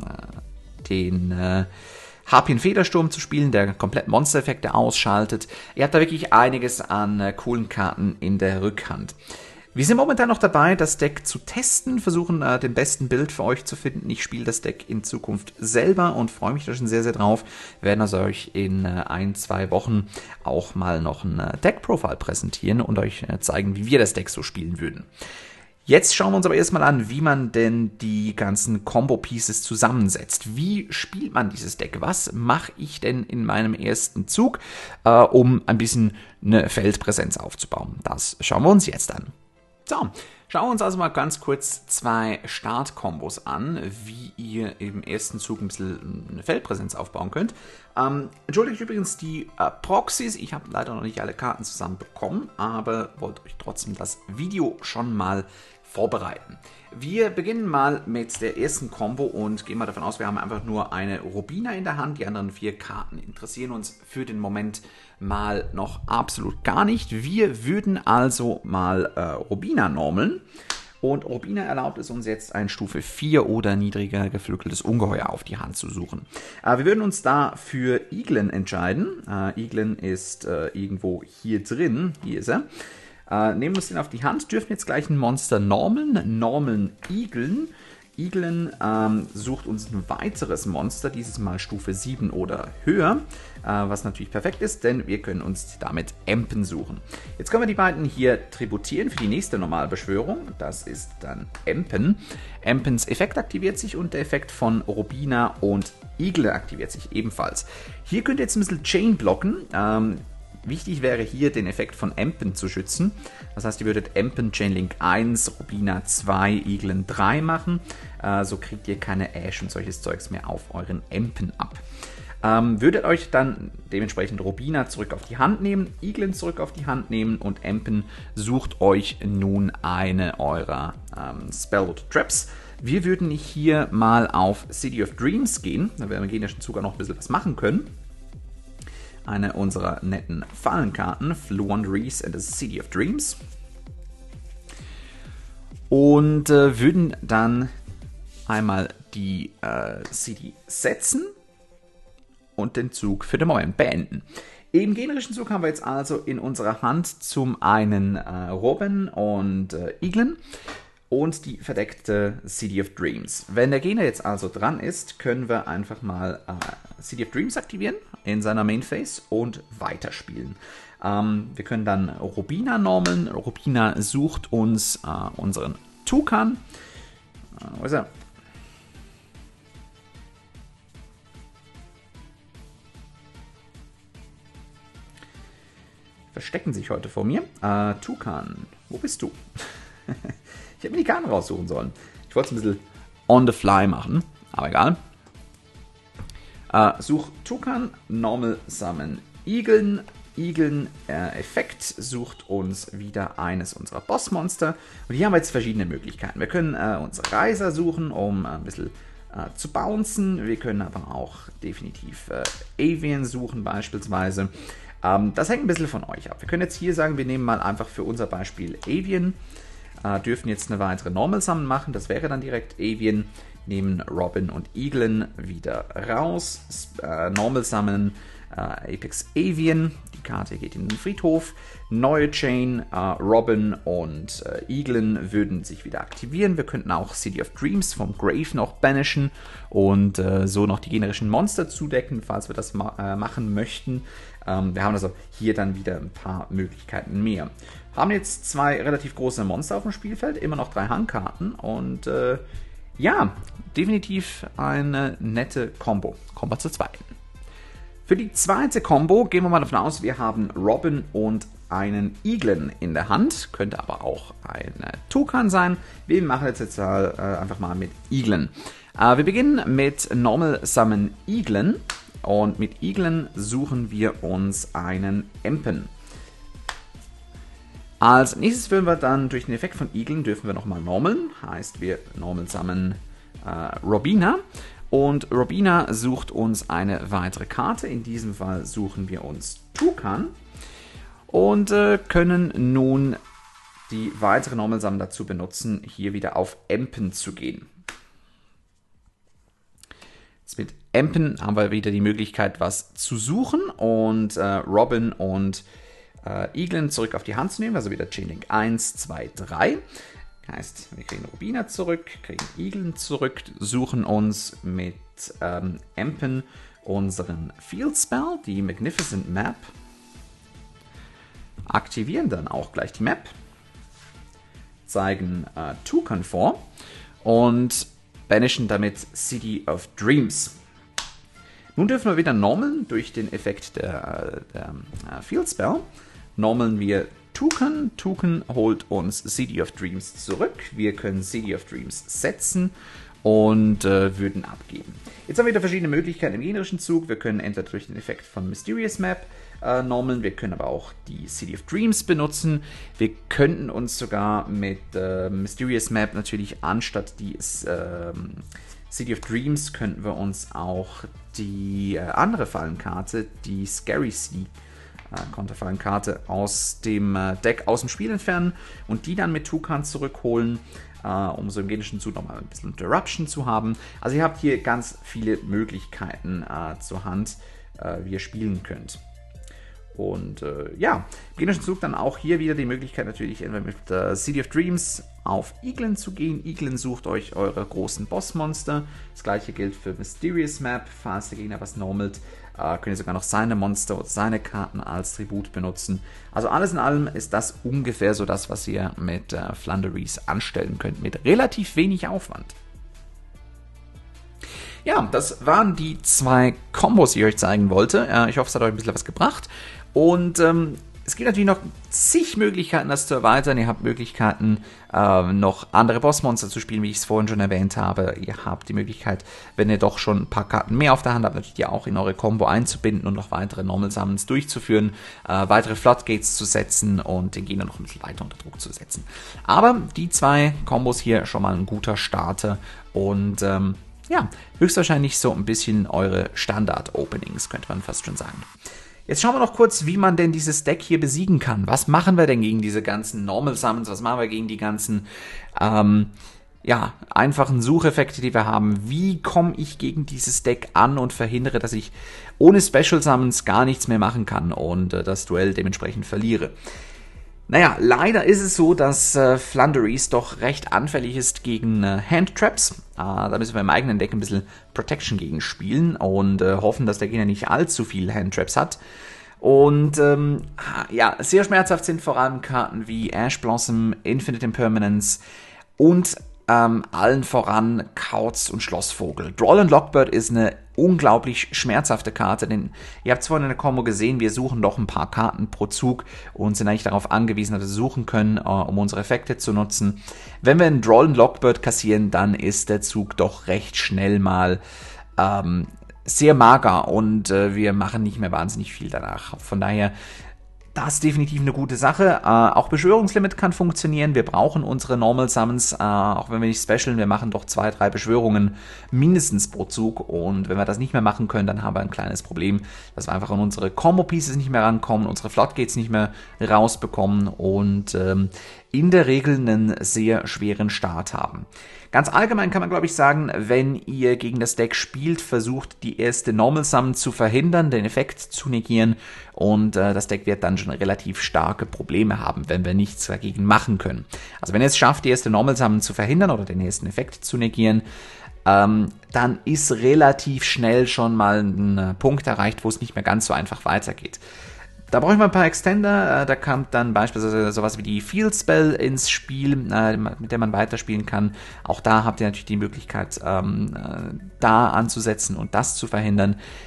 den Harpien-Federsturm zu spielen, der komplett Monstereffekte ausschaltet. Ihr habt da wirklich einiges an coolen Karten in der Rückhand. Wir sind momentan noch dabei, das Deck zu testen, versuchen den besten Bild für euch zu finden. Ich spiele das Deck in Zukunft selber und freue mich da schon sehr, sehr drauf. Wir werden also euch in 1-2 Wochen auch mal noch ein Deck-Profile präsentieren und euch zeigen, wie wir das Deck so spielen würden. Jetzt schauen wir uns aber erstmal an, wie man denn die ganzen Combo-Pieces zusammensetzt. Wie spielt man dieses Deck? Was mache ich denn in meinem ersten Zug, um ein bisschen eine Feldpräsenz aufzubauen? Das schauen wir uns jetzt an. So, schauen wir uns also mal ganz kurz 2 Startkombos an, wie ihr im ersten Zug ein bisschen eine Feldpräsenz aufbauen könnt. Entschuldigt übrigens die Proxys, ich habe leider noch nicht alle Karten zusammen bekommen, aber wollte euch trotzdem das Video schon mal vorbereiten. Wir beginnen mal mit der ersten Combo und gehen mal davon aus, wir haben einfach nur eine Robina in der Hand. Die anderen 4 Karten interessieren uns für den Moment mal noch absolut gar nicht. Wir würden also mal Robina normeln. Und Robina erlaubt es uns jetzt, ein Stufe 4 oder niedriger geflügeltes Ungeheuer auf die Hand zu suchen. Wir würden uns da für Iglen entscheiden. Iglen ist irgendwo hier drin. Hier ist er. Nehmen uns den auf die Hand, dürfen jetzt gleich ein Monster normeln Iglen. Iglen sucht uns ein weiteres Monster, dieses Mal Stufe 7 oder höher, was natürlich perfekt ist, denn wir können uns damit Empen suchen. Jetzt können wir die beiden hier tributieren für die nächste Normalbeschwörung, das ist dann Empen. Empens Effekt aktiviert sich und der Effekt von Robina und Igle aktiviert sich ebenfalls. Hier könnt ihr jetzt ein bisschen Chain blocken. Wichtig wäre hier, den Effekt von Empen zu schützen. Das heißt, ihr würdet Empen Chainlink 1, Robina 2, Iglen 3 machen. So kriegt ihr keine Ash und solches Zeugs mehr auf euren Empen ab. Würdet euch dann dementsprechend Robina zurück auf die Hand nehmen, Iglen zurück auf die Hand nehmen und Empen sucht euch nun eine eurer Spelled Traps. Wir würden hier mal auf City of Dreams gehen. Da werden wir im gegnerischen Zug auch noch ein bisschen was machen können. Eine unserer netten Fallenkarten, Floowandereeze and the City of Dreams. Und würden dann einmal die City setzen und den Zug für den Moment beenden. Im gegnerischen Zug haben wir jetzt also in unserer Hand zum einen Robin und Iglen und die verdeckte City of Dreams. Wenn der Gegner jetzt also dran ist, können wir einfach mal City of Dreams aktivieren in seiner Main Phase und weiterspielen. Wir können dann Robina normeln. Robina sucht uns unseren Tukan. Wo ist er? Verstecken sich heute vor mir. Tukan, wo bist du? Ich hätte mir die Karten raussuchen sollen. Ich wollte es ein bisschen on the fly machen, aber egal. Such Tukan, Normal Summon Iglen. Iglen Effekt sucht uns wieder eines unserer Bossmonster. Und hier haben wir jetzt verschiedene Möglichkeiten. Wir können uns Reiser suchen, um ein bisschen zu bouncen. Wir können aber auch definitiv Avian suchen beispielsweise. Das hängt ein bisschen von euch ab. Wir können jetzt hier sagen, wir nehmen mal einfach für unser Beispiel Avian. Dürfen jetzt eine weitere Normal Summon machen, das wäre dann direkt Avian, nehmen Robin und Iglen wieder raus, Normal Summon Apex Avian, die Karte geht in den Friedhof, neue Chain, Robin und Iglen würden sich wieder aktivieren, wir könnten auch City of Dreams vom Grave noch banishen und so noch die generischen Monster zudecken, falls wir das machen möchten. Wir haben also hier dann wieder ein paar Möglichkeiten mehr. Haben jetzt 2 relativ große Monster auf dem Spielfeld, immer noch 3 Handkarten und ja, definitiv eine nette Combo. Kommen wir zur zweiten. Für die zweite Combo gehen wir mal davon aus, wir haben Robin und einen Iglen in der Hand, könnte aber auch ein Tukan sein. Wir machen jetzt einfach mal mit Iglen. Wir beginnen mit Normal Summon Iglen und mit Iglen suchen wir uns einen Empen. Als nächstes würden wir dann durch den Effekt von Iglen dürfen wir nochmal normalen, heißt wir Normal Summon Robina. Und Robina sucht uns eine weitere Karte. In diesem Fall suchen wir uns Tukan und können nun die weitere Normal Summon dazu benutzen, hier wieder auf Empen zu gehen. Jetzt mit Empen haben wir wieder die Möglichkeit, was zu suchen und Robin und Iglen zurück auf die Hand zu nehmen, also wieder Chainlink 1, 2, 3. Heißt, wir kriegen Robina zurück, kriegen Iglen zurück, suchen uns mit Empen unseren Field Spell, die Magnificent Map, aktivieren dann auch gleich die Map, zeigen Tukan vor und banishen damit City of Dreams. Nun dürfen wir wieder normalen durch den Effekt der Field Spell. Normalen wir Tukan. Tukan holt uns City of Dreams zurück. Wir können City of Dreams setzen und würden abgeben. Jetzt haben wir wieder verschiedene Möglichkeiten im generischen Zug. Wir können entweder durch den Effekt von Mysterious Map normalen, wir können aber auch die City of Dreams benutzen. Wir könnten uns sogar mit Mysterious Map natürlich anstatt die City of Dreams könnten wir uns auch die andere Fallenkarte, die Scary Sea Konterfallenkarte aus dem Deck aus dem Spiel entfernen und die dann mit Tukan zurückholen, um so im genischen Zug nochmal ein bisschen Interruption zu haben. Also ihr habt hier ganz viele Möglichkeiten zur Hand, wie ihr spielen könnt. Und ja, im genischen Zug dann auch hier wieder die Möglichkeit natürlich entweder mit City of Dreams auf Iglen zu gehen. Iglen sucht euch eure großen Bossmonster. Das gleiche gilt für Mysterious Map. Falls der Gegner was normalt, könnt ihr sogar noch seine Monster oder seine Karten als Tribut benutzen. Also alles in allem ist das ungefähr so das, was ihr mit Flunderies anstellen könnt, mit relativ wenig Aufwand. Ja, das waren die 2 Kombos, die ich euch zeigen wollte. Ich hoffe, es hat euch ein bisschen was gebracht. Und es gibt natürlich noch zig Möglichkeiten, das zu erweitern. Ihr habt Möglichkeiten, noch andere Bossmonster zu spielen, wie ich es vorhin schon erwähnt habe. Ihr habt die Möglichkeit, wenn ihr doch schon ein paar Karten mehr auf der Hand habt, natürlich die auch in eure Combo einzubinden und noch weitere Normal Summons durchzuführen, weitere Floodgates zu setzen und den Gegner noch ein bisschen weiter unter Druck zu setzen. Aber die 2 Kombos hier schon mal ein guter Starter und ja, höchstwahrscheinlich so ein bisschen eure Standard-Openings, könnte man fast schon sagen. Jetzt schauen wir noch kurz, wie man denn dieses Deck hier besiegen kann. Was machen wir denn gegen diese ganzen Normal Summons? Was machen wir gegen die ganzen ja, einfachen Sucheffekte, die wir haben? Wie komme ich gegen dieses Deck an und verhindere, dass ich ohne Special Summons gar nichts mehr machen kann und das Duell dementsprechend verliere? Naja, leider ist es so, dass Flunderies doch recht anfällig ist gegen Handtraps. Da müssen wir im eigenen Deck ein bisschen Protection gegen spielen und hoffen, dass der Gegner nicht allzu viel Handtraps hat. Und ja, sehr schmerzhaft sind vor allem Karten wie Ash Blossom, Infinite Impermanence und allen voran Kauz und Schlossvogel. Droll und Lockbird ist eine unglaublich schmerzhafte Karte, denn ihr habt es vorhin in der Combo gesehen, wir suchen doch ein paar Karten pro Zug und sind eigentlich darauf angewiesen, dass wir suchen können, um unsere Effekte zu nutzen. Wenn wir einen Droll und Lockbird kassieren, dann ist der Zug doch recht schnell mal sehr mager und wir machen nicht mehr wahnsinnig viel danach. Von daher, das ist definitiv eine gute Sache. Auch Beschwörungslimit kann funktionieren. Wir brauchen unsere Normal Summons, auch wenn wir nicht specialen. Wir machen doch 2, 3 Beschwörungen mindestens pro Zug. Und wenn wir das nicht mehr machen können, dann haben wir ein kleines Problem, dass wir einfach an unsere Combo-Pieces nicht mehr rankommen, unsere Floodgates nicht mehr rausbekommen und in der Regel einen sehr schweren Start haben. Ganz allgemein kann man, glaube ich, sagen, wenn ihr gegen das Deck spielt, versucht die erste Normal Summon zu verhindern, den Effekt zu negieren und das Deck wird dann schon relativ starke Probleme haben, wenn wir nichts dagegen machen können. Also wenn ihr es schafft, die erste Normal Summon zu verhindern oder den ersten Effekt zu negieren, dann ist relativ schnell schon mal ein Punkt erreicht, wo es nicht mehr ganz so einfach weitergeht. Da brauche ich mal ein paar Extender, da kommt dann beispielsweise sowas wie die Field Spell ins Spiel, mit der man weiterspielen kann. Auch da habt ihr natürlich die Möglichkeit, da anzusetzen und das zu verhindern.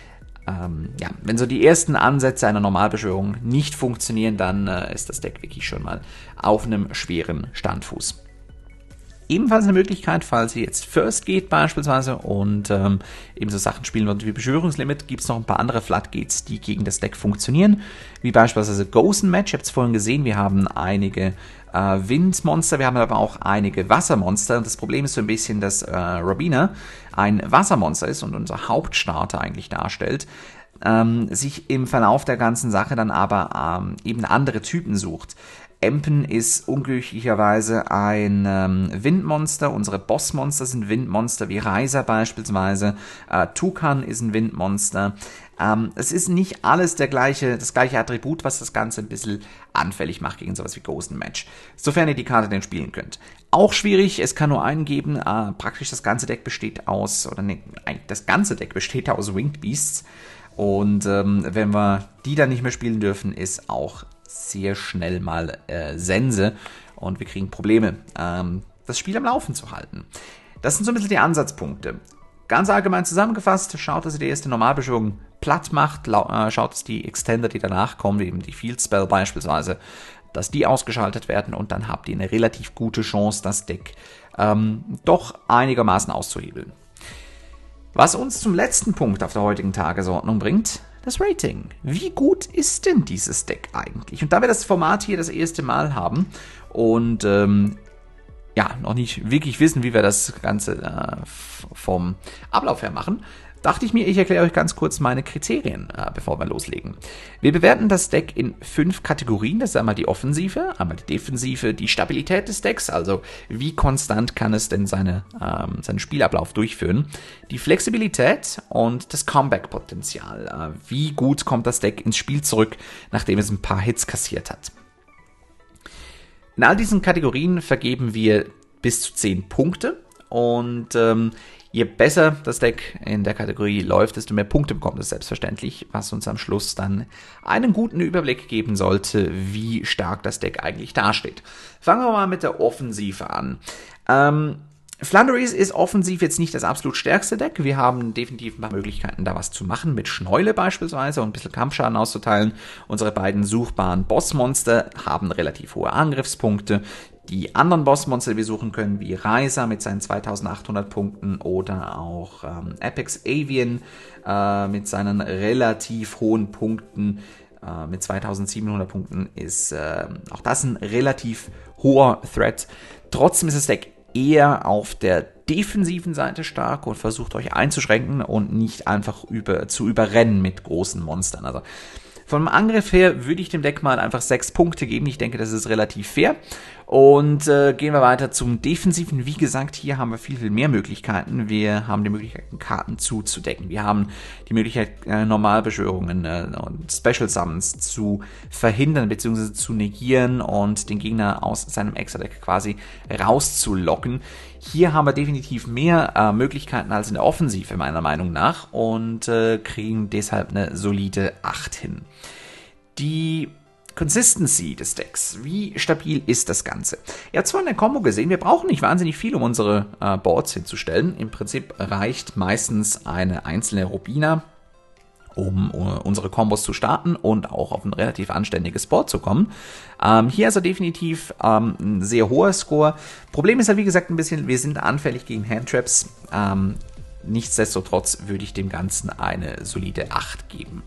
ja, wenn so die ersten Ansätze einer Normalbeschwörung nicht funktionieren, dann ist das Deck wirklich schon mal auf einem schweren Standfuß. Ebenfalls eine Möglichkeit, falls ihr jetzt First geht beispielsweise und eben so Sachen spielen wollt wie Beschwörungslimit, gibt es noch ein paar andere Floodgates, die gegen das Deck funktionieren, wie beispielsweise Ghost Match. Ihr habt es vorhin gesehen, wir haben einige Windmonster, wir haben aber auch einige Wassermonster und das Problem ist so ein bisschen, dass Robina ein Wassermonster ist und unser Hauptstarter eigentlich darstellt, sich im Verlauf der ganzen Sache dann aber eben andere Typen sucht. Empen ist unglücklicherweise ein Windmonster, unsere Bossmonster sind Windmonster, wie Reiser beispielsweise, Tukan ist ein Windmonster. Es ist nicht alles das gleiche Attribut, was das Ganze ein bisschen anfällig macht gegen sowas wie Ghost Match, sofern ihr die Karte denn spielen könnt. Auch schwierig, es kann nur einen geben, praktisch das ganze Deck besteht aus, das ganze Deck besteht aus Winged Beasts und wenn wir die dann nicht mehr spielen dürfen, ist auch sehr schnell mal Sense und wir kriegen Probleme, das Spiel am Laufen zu halten. Das sind so ein bisschen die Ansatzpunkte. Ganz allgemein zusammengefasst, schaut, dass ihr die erste Normalbeschwörung platt macht, schaut, dass die Extender, die danach kommen, eben die Field Spell beispielsweise, dass die ausgeschaltet werden und dann habt ihr eine relativ gute Chance, das Deck doch einigermaßen auszuhebeln. Was uns zum letzten Punkt auf der heutigen Tagesordnung bringt, das Rating. Wie gut ist denn dieses Deck eigentlich? Und da wir das Format hier das erste Mal haben und noch nicht wirklich wissen, wie wir das Ganze vom Ablauf her machen, dachte ich mir, ich erkläre euch ganz kurz meine Kriterien, bevor wir loslegen. Wir bewerten das Deck in 5 Kategorien. Das ist einmal die Offensive, einmal die Defensive, die Stabilität des Decks, also wie konstant kann es denn seinen Spielablauf durchführen, die Flexibilität und das Comeback-Potenzial. Wie gut kommt das Deck ins Spiel zurück, nachdem es ein paar Hits kassiert hat. In all diesen Kategorien vergeben wir bis zu 10 Punkte und je besser das Deck in der Kategorie läuft, desto mehr Punkte bekommt es selbstverständlich, was uns am Schluss dann einen guten Überblick geben sollte, wie stark das Deck eigentlich dasteht. Fangen wir mal mit der Offensive an. Flunderies ist offensiv jetzt nicht das absolut stärkste Deck. Wir haben definitiv ein paar Möglichkeiten, da was zu machen, mit Schneule beispielsweise und ein bisschen Kampfschaden auszuteilen. Unsere beiden suchbaren Bossmonster haben relativ hohe Angriffspunkte. Die anderen Bossmonster, die wir suchen können, wie Reiser mit seinen 2800 Punkten oder auch Apex Avian mit seinen relativ hohen Punkten, mit 2700 Punkten, ist auch das ein relativ hoher Threat. Trotzdem ist das Deck eher auf der defensiven Seite stark und versucht euch einzuschränken und nicht einfach zu überrennen mit großen Monstern. Also vom Angriff her würde ich dem Deck mal einfach 6 Punkte geben. Ich denke, das ist relativ fair. Und gehen wir weiter zum Defensiven. Wie gesagt, hier haben wir viel, viel mehr Möglichkeiten. Wir haben die Möglichkeit, Karten zuzudecken. Wir haben die Möglichkeit, Normalbeschwörungen und Special Summons zu verhindern bzw. zu negieren und den Gegner aus seinem Extra-Deck quasi rauszulocken. Hier haben wir definitiv mehr Möglichkeiten als in der Offensive, meiner Meinung nach, und kriegen deshalb eine solide 8 hin. Die Consistency des Decks. Wie stabil ist das Ganze? Ihr habt zwar in der Combo gesehen, wir brauchen nicht wahnsinnig viel, um unsere Boards hinzustellen. Im Prinzip reicht meistens eine einzelne Robina, um unsere Kombos zu starten und auch auf ein relativ anständiges Board zu kommen. Hier also definitiv ein sehr hoher Score. Problem ist halt, wie gesagt, ein bisschen, wir sind anfällig gegen Handtraps. Nichtsdestotrotz würde ich dem Ganzen eine solide 8 geben.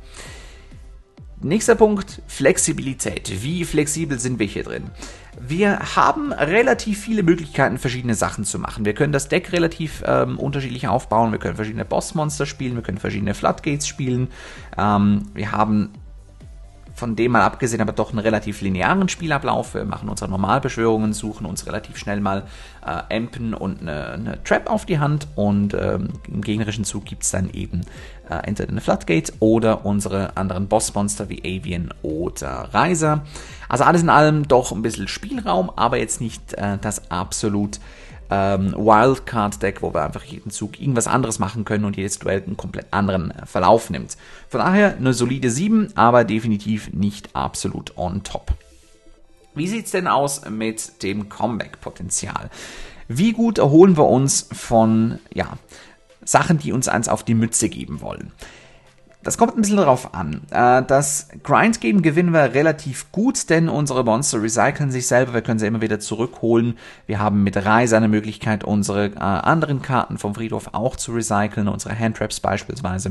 Nächster Punkt, Flexibilität. Wie flexibel sind wir hier drin? Wir haben relativ viele Möglichkeiten, verschiedene Sachen zu machen. Wir können das Deck relativ unterschiedlich aufbauen. Wir können verschiedene Bossmonster spielen, wir können verschiedene Floodgates spielen. Wir haben von dem mal abgesehen aber doch einen relativ linearen Spielablauf. Wir machen unsere Normalbeschwörungen, suchen uns relativ schnell mal Empen und eine Trap auf die Hand und im gegnerischen Zug gibt es dann eben entweder eine Floodgate oder unsere anderen Bossmonster wie Avian oder Reiser. Also alles in allem doch ein bisschen Spielraum, aber jetzt nicht das absolut Wildcard-Deck, wo wir einfach jeden Zug irgendwas anderes machen können und jedes Duell einen komplett anderen Verlauf nimmt. Von daher eine solide 7, aber definitiv nicht absolut on top. Wie sieht's denn aus mit dem Comeback-Potenzial? Wie gut erholen wir uns von Sachen, die uns eins auf die Mütze geben wollen? Das kommt ein bisschen darauf an. Das Grind-Game gewinnen wir relativ gut, denn unsere Monster recyceln sich selber. Wir können sie immer wieder zurückholen. Wir haben mit Reise eine Möglichkeit, unsere anderen Karten vom Friedhof auch zu recyceln, unsere Handtraps beispielsweise.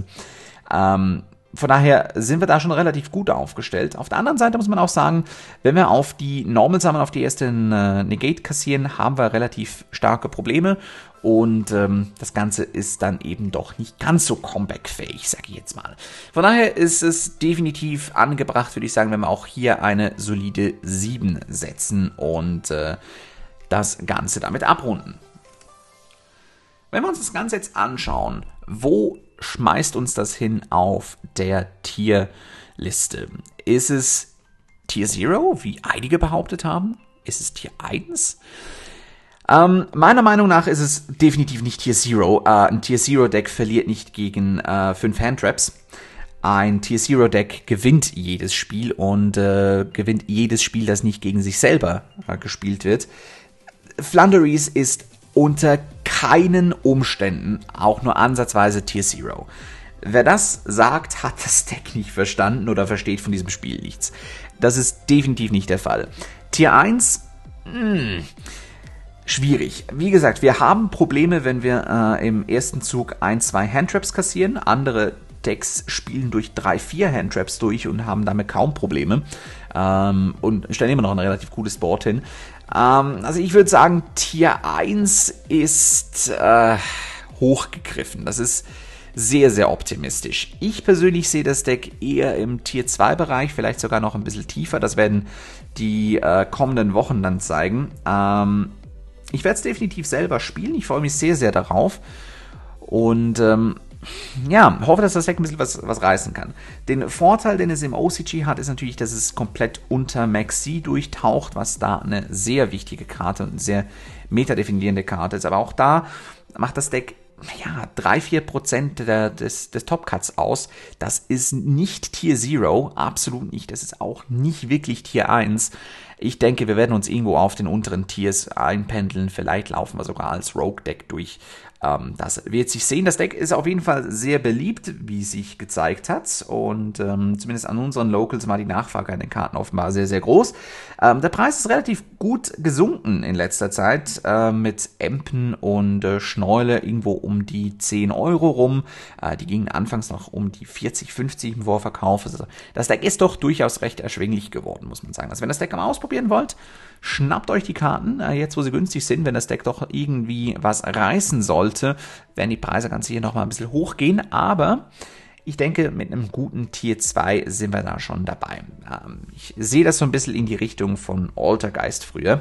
Von daher sind wir da schon relativ gut aufgestellt. Auf der anderen Seite muss man auch sagen, wenn wir auf die Normal Summon, auf die erste Negate kassieren, haben wir relativ starke Probleme. Und das Ganze ist dann eben doch nicht ganz so comeback-fähig, sage ich jetzt mal. Von daher ist es definitiv angebracht, würde ich sagen, wenn wir auch hier eine solide 7 setzen und das Ganze damit abrunden. Wenn wir uns das Ganze jetzt anschauen, wo schmeißt uns das hin auf der Tierliste? Ist es Tier 0, wie einige behauptet haben? Ist es Tier 1? Meiner Meinung nach ist es definitiv nicht Tier 0. Ein Tier 0 Deck verliert nicht gegen 5 Handtraps. Ein Tier 0 Deck gewinnt jedes Spiel und gewinnt jedes Spiel, das nicht gegen sich selber gespielt wird. Flunderies ist unter keinen Umständen auch nur ansatzweise Tier 0. Wer das sagt, hat das Deck nicht verstanden oder versteht von diesem Spiel nichts. Das ist definitiv nicht der Fall. Tier 1, schwierig. Wie gesagt, wir haben Probleme, wenn wir im ersten Zug 1-2 Handtraps kassieren. Andere Decks spielen durch 3-4 Handtraps durch und haben damit kaum Probleme. Und stellen immer noch ein relativ gutes Board hin. Also ich würde sagen, Tier 1 ist hochgegriffen. Das ist sehr, sehr optimistisch. Ich persönlich sehe das Deck eher im Tier 2 Bereich, vielleicht sogar noch ein bisschen tiefer. Das werden die kommenden Wochen dann zeigen. Ich werde es definitiv selber spielen. Ich freue mich sehr, sehr darauf. Und ja, hoffe, dass das Deck ein bisschen was reißen kann. Den Vorteil, den es im OCG hat, ist natürlich, dass es komplett unter Maxi durchtaucht, was da eine sehr wichtige Karte und eine sehr metadefinierende Karte ist. Aber auch da macht das Deck 3-4% des Top-Cuts aus. Das ist nicht Tier 0, absolut nicht. Das ist auch nicht wirklich Tier 1. Ich denke, wir werden uns irgendwo auf den unteren Tiers einpendeln. Vielleicht laufen wir sogar als Rogue-Deck durch. Das wird sich sehen. Das Deck ist auf jeden Fall sehr beliebt, wie sich gezeigt hat. Und zumindest an unseren Locals war die Nachfrage an den Karten offenbar sehr, sehr groß. Der Preis ist relativ gut gesunken in letzter Zeit. Mit Empen und Schneule irgendwo um die 10 Euro rum. Die gingen anfangs noch um die 40, 50 im Vorverkauf. Also das Deck ist doch durchaus recht erschwinglich geworden, muss man sagen. Also wenn das Deck mal ausprobieren wollt, schnappt euch die Karten, jetzt wo sie günstig sind. Wenn das Deck doch irgendwie was reißen sollte, werden die Preise ganz sicher nochmal ein bisschen hochgehen, aber ich denke, mit einem guten Tier 2 sind wir da schon dabei. Ich sehe das so ein bisschen in die Richtung von Altergeist früher.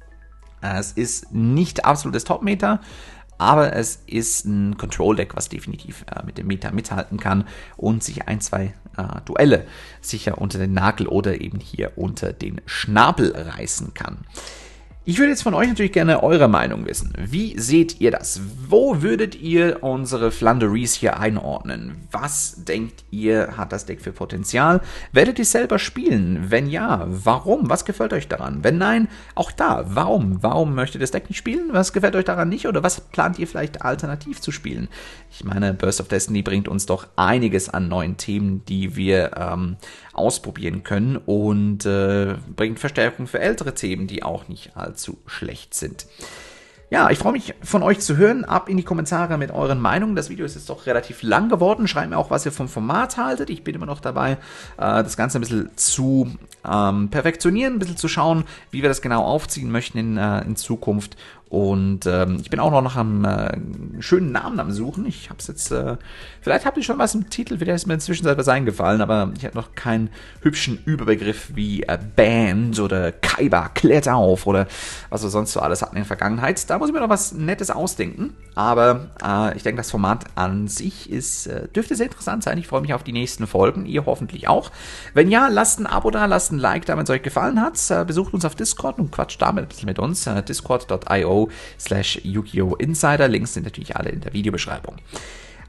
Es ist nicht absolutes Top-Meta, aber es ist ein Control-Deck, was definitiv mit dem Meta mithalten kann und sich 1-2 Duelle sicher unter den Nagel oder eben hier unter den Schnabel reißen kann. Ich würde jetzt von euch natürlich gerne eure Meinung wissen. Wie seht ihr das? Wo würdet ihr unsere Flunderies hier einordnen? Was denkt ihr, hat das Deck für Potenzial? Werdet ihr selber spielen? Wenn ja, warum? Was gefällt euch daran? Wenn nein, auch da, warum? Warum möchtet ihr das Deck nicht spielen? Was gefällt euch daran nicht? Oder was plant ihr vielleicht alternativ zu spielen? Ich meine, Burst of Destiny bringt uns doch einiges an neuen Themen, die wir ausprobieren können und bringt Verstärkung für ältere Themen, die auch nicht allzu schlecht sind. Ja, ich freue mich von euch zu hören. Ab in die Kommentare mit euren Meinungen. Das Video ist jetzt doch relativ lang geworden. Schreibt mir auch, was ihr vom Format haltet. Ich bin immer noch dabei, das Ganze ein bisschen zu perfektionieren, ein bisschen zu schauen, wie wir das genau aufziehen möchten in Zukunft. Und ich bin auch noch nach einem schönen Namen am Suchen. Ich habe es jetzt, vielleicht habt ihr schon was im Titel, vielleicht ist mir inzwischen was eingefallen, aber ich habe noch keinen hübschen Überbegriff wie Band oder Kaiba, klärt auf oder was wir sonst so alles hatten in der Vergangenheit. Da muss ich mir noch was Nettes ausdenken, aber ich denke, das Format an sich dürfte sehr interessant sein. Ich freue mich auf die nächsten Folgen, ihr hoffentlich auch. Wenn ja, lasst ein Abo da, lasst ein Like da, wenn es euch gefallen hat. Besucht uns auf Discord und quatscht damit ein bisschen mit uns. Discord.io/Yu-Gi-Oh! Insider. Links sind natürlich alle in der Videobeschreibung.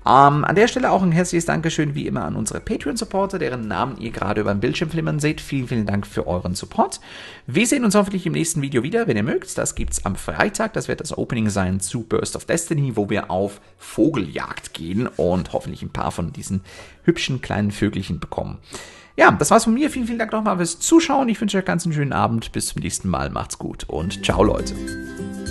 An der Stelle auch ein herzliches Dankeschön wie immer an unsere Patreon-Supporter, deren Namen ihr gerade über den Bildschirm flimmern seht. Vielen, vielen Dank für euren Support. Wir sehen uns hoffentlich im nächsten Video wieder, wenn ihr mögt. Das gibt's am Freitag. Das wird das Opening sein zu Burst of Destiny, wo wir auf Vogeljagd gehen und hoffentlich ein paar von diesen hübschen kleinen Vögelchen bekommen. Ja, das war's von mir. Vielen, vielen Dank nochmal fürs Zuschauen. Ich wünsche euch ganz einen schönen Abend. Bis zum nächsten Mal. Macht's gut und ciao, Leute.